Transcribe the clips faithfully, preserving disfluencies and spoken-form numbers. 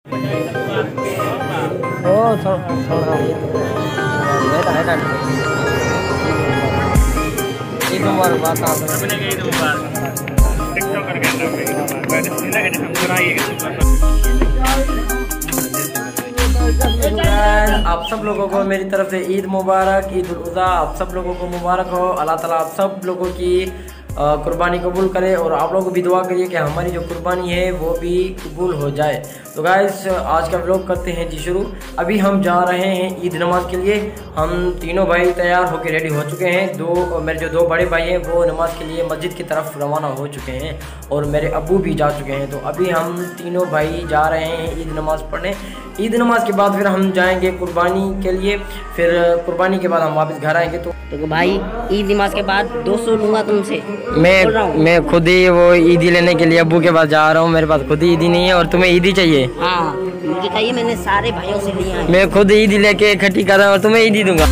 Oh, थोड़ा ईद मुबारक बात आप सब लोगों को मेरी तरफ से ईद मुबारक, ईद उल अज़हा आप सब लोगों को मुबारक हो। अल्लाह ताला आप सब लोगों की कुर्बानी कबूल करे और आप लोग भी दुआ करिए कि हमारी जो कुर्बानी है वो भी कबूल हो जाए। तो गाइस आज का व्लॉग करते हैं जी शुरू। अभी हम जा रहे हैं ईद नमाज के लिए। हम तीनों भाई तैयार होकर रेडी हो चुके हैं। दो मेरे जो दो बड़े भाई हैं वो नमाज के लिए मस्जिद की तरफ रवाना हो चुके हैं और मेरे अब्बू भी जा चुके हैं। तो अभी हम तीनों भाई जा रहे हैं ईद नमाज पढ़ने। ईद नमाज के बाद फिर हम जाएंगे कुर्बानी के लिए। फिर कुर्बानी के बाद हम वापस घर आएंगे। तो, तो भाई ईद नमाज के बाद दो सौ लूँगा तुमसे। मैं मैं खुद ही वो ईदी लेने के लिए अब्बू के पास जा रहा हूँ। मेरे पास खुद ही ईदी नहीं है और तुम्हें ईदी चाहिए? हाँ मुझे चाहिए, मैंने सारे भाइयों से लिया है। मैं खुद ईदी लेके इकट्ठी कर रहा हूँ और तुम्हें ईदी दूंगा।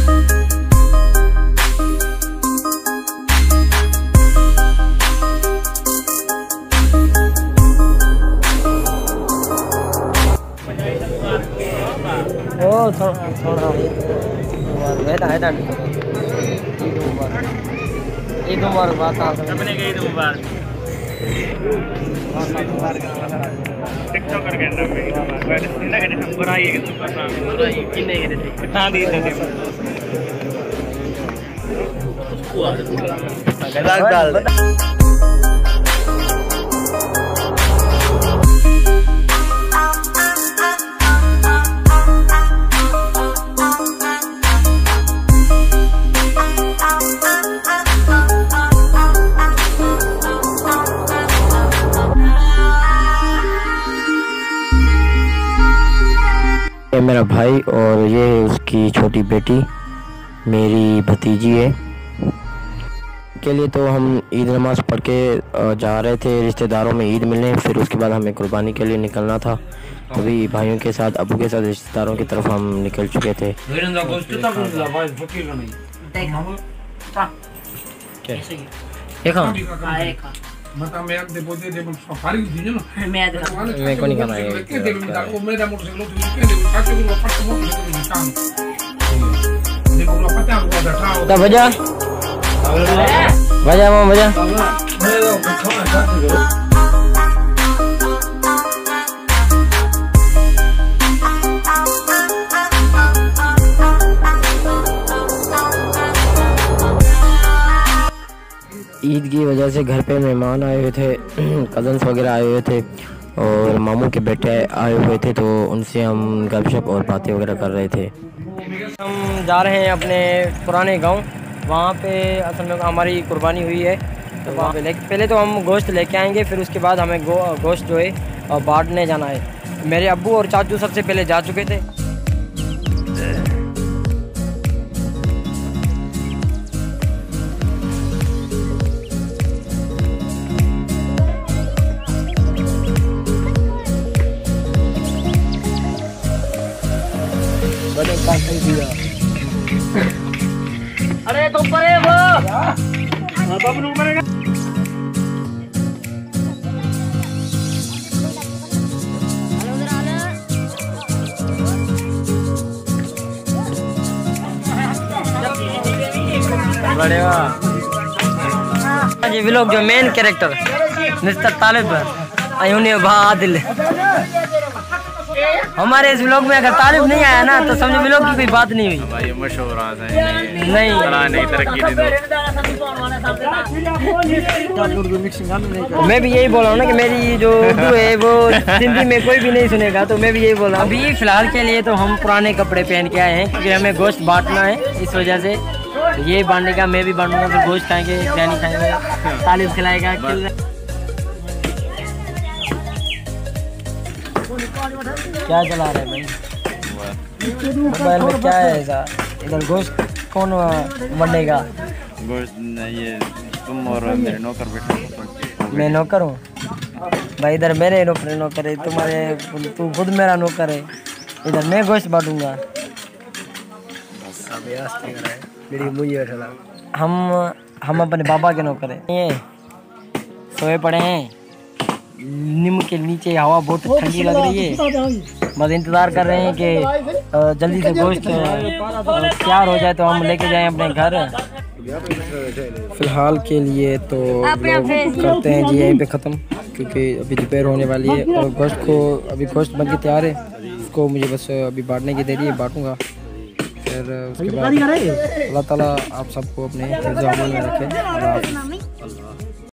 ओ थोड़ा थोड़ा ईद मुबारक बात अपने के ईद मुबारक टिकटॉक करके अंदर में ईद मुबारक सीधा के हम बुराई है कि बुराई किन्ने के देते हां दी देते डाल डाल ये मेरा भाई और ये उसकी छोटी बेटी मेरी भतीजी है। के लिए तो हम ईद नमाज पढ़ के जा रहे थे रिश्तेदारों में ईद मिलने। फिर उसके बाद हमें कुर्बानी के लिए निकलना था। अभी भाइयों के साथ अबू के साथ रिश्तेदारों की तरफ हम निकल चुके थे। मैं को नहीं करना है बजा बजा मां बजा। ईद की वजह से घर पे मेहमान आए हुए थे, कज़न्स वगैरह आए हुए थे और मामू के बेटे आए हुए थे। तो उनसे हम गपशप और बातें वगैरह कर रहे थे। हम जा रहे हैं अपने पुराने गांव। वहाँ पे असल में हमारी कुर्बानी हुई है। तो वहाँ पे पहले तो हम गोश्त लेके आएंगे, फिर उसके बाद हमें गो, गोश्त जो है बांटने जाना है। मेरे अब्बू और चाचू सबसे पहले जा चुके थे। अरे तो परे वो बबलू मरेगा। बड़े वाह जी व्लॉग जो मेन कैरेक्टर मिस्टर तालिब अयूनी भादिल। हमारे इस व्लॉग में अगर तालिब नहीं आया ना तो समझो व्लॉग की कोई बात नहीं हुई। भाई मशहूर नहीं नहीं तरक्की दे दो। मैं भी यही बोल रहा हूँ ना कि मेरी जो उर्दू है वो हिंदी में कोई भी नहीं सुनेगा। तो मैं भी यही बोल रहा हूँ। अभी फिलहाल के लिए तो हम पुराने कपड़े पहन के आए हैं क्योंकि हमें गोश्त बांटना है। इस वजह से ये बांटने का मैं भी बांटूंगा। फिर गोश्त खाएंगे, बिरयानी खाएंगे, तालिब खिलाएगा। क्या चला रहे भाई मोबाइल में? क्या है ऐसा? इधर गोश्त कौन बनेगा? गोश्त ये तुम और मेरे नौकर बैठे। मैं नौकर हूँ भाई? इधर मेरे नौकर नौकर है, तुम्हारे तू खुद मेरा नौकर है। इधर मैं गोश्त बांटूंगा। हम हम अपने बाबा के नौकर हैं। ये सोए पड़े हैं नीम के नीचे। हवा बहुत ठंडी लग रही है। बस इंतज़ार कर रहे हैं कि अ, जल्दी से गोश्त अ, तैयार हो जाए तो हम लेके जाएं अपने घर। फ़िलहाल के लिए तो लोग करते हैं जी यहीं पे ख़त्म, क्योंकि अभी दोपहर होने वाली है और गोश्त को अभी गोश्त बन के तैयार है, उसको मुझे बस अभी बांटने की देरी है, बांटूँगा। फिर उसके बाद अल्लाह ताला आप सबको अपने हिफ्ज़-ओ-अमान में रखे। अल्लाह हाफ़िज़।